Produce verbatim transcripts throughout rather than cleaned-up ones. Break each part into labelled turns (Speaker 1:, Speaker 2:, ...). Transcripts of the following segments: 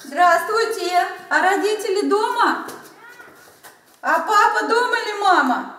Speaker 1: Здравствуйте! А родители дома? А папа дома или мама?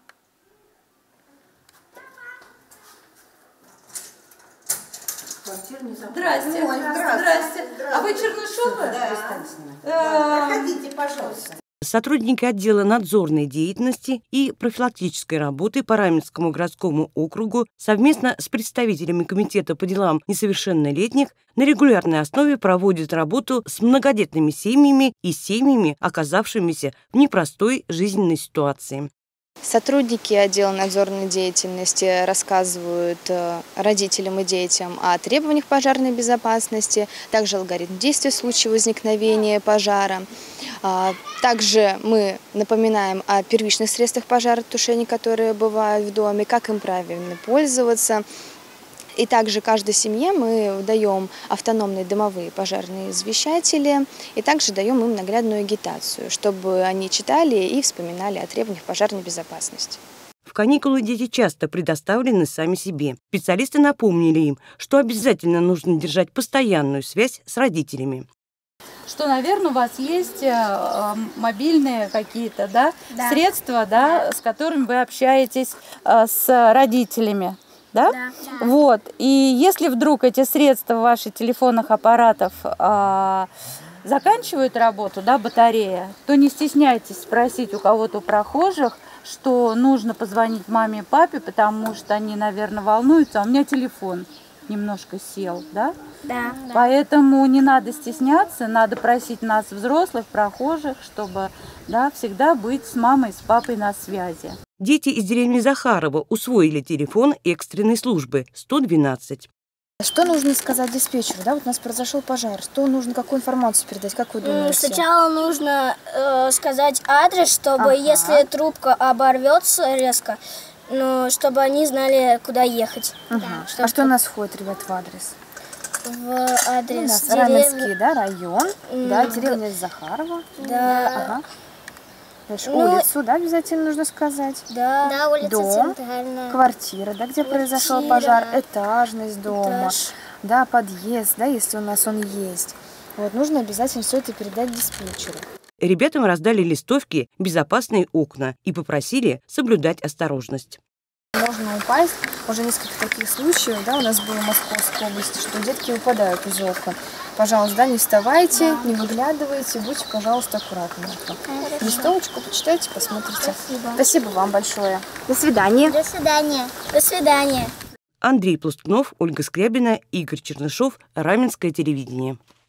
Speaker 1: Здрасте.
Speaker 2: Ой,
Speaker 1: Здрасте. Здрасте. А вы Чернышова?
Speaker 2: Да. Да. Проходите, пожалуйста.
Speaker 3: Сотрудники отдела надзорной деятельности и профилактической работы по Раменскому городскому округу совместно с представителями Комитета по делам несовершеннолетних на регулярной основе проводят работу с многодетными семьями и семьями, оказавшимися в непростой жизненной ситуации.
Speaker 4: Сотрудники отдела надзорной деятельности рассказывают родителям и детям о требованиях пожарной безопасности, также алгоритм действий в случае возникновения пожара. Также мы напоминаем о первичных средствах пожаротушения, которые бывают в доме, как им правильно пользоваться. И также каждой семье мы даем автономные дымовые пожарные извещатели и также даем им наглядную агитацию, чтобы они читали и вспоминали о требованиях пожарной безопасности.
Speaker 3: В каникулы дети часто предоставлены сами себе. Специалисты напомнили им, что обязательно нужно держать постоянную связь с родителями.
Speaker 1: Что, наверное, у вас есть э, мобильные какие-то, да,
Speaker 5: да. средства,
Speaker 1: да, с которыми вы общаетесь э, с родителями. Да?
Speaker 5: Да, да.
Speaker 1: Вот. И если вдруг эти средства ваших телефонных аппаратов а, заканчивают работу, да, батарея, то не стесняйтесь спросить у кого-то, у прохожих, что нужно позвонить маме и папе, потому что они, наверное, волнуются, а у меня телефон немножко сел, да?
Speaker 5: Да.
Speaker 1: Поэтому не надо стесняться, надо просить нас, взрослых, прохожих, чтобы, да, всегда быть с мамой и с папой на связи.
Speaker 3: Дети из деревни Захарова усвоили телефон экстренной службы сто двенадцать.
Speaker 6: Что нужно сказать диспетчеру? Да, вот у нас произошел пожар. Что нужно, какую информацию передать? Как вы думаете?
Speaker 5: Сначала нужно э, сказать адрес, чтобы,
Speaker 6: ага.
Speaker 5: если трубка оборвется резко, ну, чтобы они знали, куда ехать.
Speaker 6: Ага.
Speaker 5: Да, чтобы...
Speaker 6: А что у нас входит, ребят, в адрес?
Speaker 5: В адрес
Speaker 6: у нас
Speaker 5: деревни...
Speaker 6: Раменский, да, район,
Speaker 5: Mm,
Speaker 6: да, деревня Захарова.
Speaker 5: Да.
Speaker 6: Ага. Дальше
Speaker 5: Ну,
Speaker 6: улицу, да, обязательно нужно сказать.
Speaker 5: Да, да, улица
Speaker 6: Дом,
Speaker 5: Центральная.
Speaker 6: квартира, да, где
Speaker 5: Квартира,
Speaker 6: произошел пожар, этажность дома,
Speaker 5: этаж.
Speaker 6: да, подъезд, да, если у нас он есть. Вот, нужно обязательно все это передать диспетчеру.
Speaker 3: Ребятам раздали листовки «Безопасные окна» и попросили соблюдать осторожность.
Speaker 6: Можно упасть. Уже несколько таких случаев, да, у нас было в Московской области, что детки выпадают из окон. Пожалуйста, да, не вставайте, да. не выглядывайте, будьте, пожалуйста, аккуратны. Листовочку почитайте, посмотрите.
Speaker 5: Спасибо.
Speaker 6: Спасибо вам большое. До свидания.
Speaker 5: До свидания. До свидания.
Speaker 3: Андрей Пластунов, Ольга Скрябина, Игорь Чернышов, Раменское телевидение.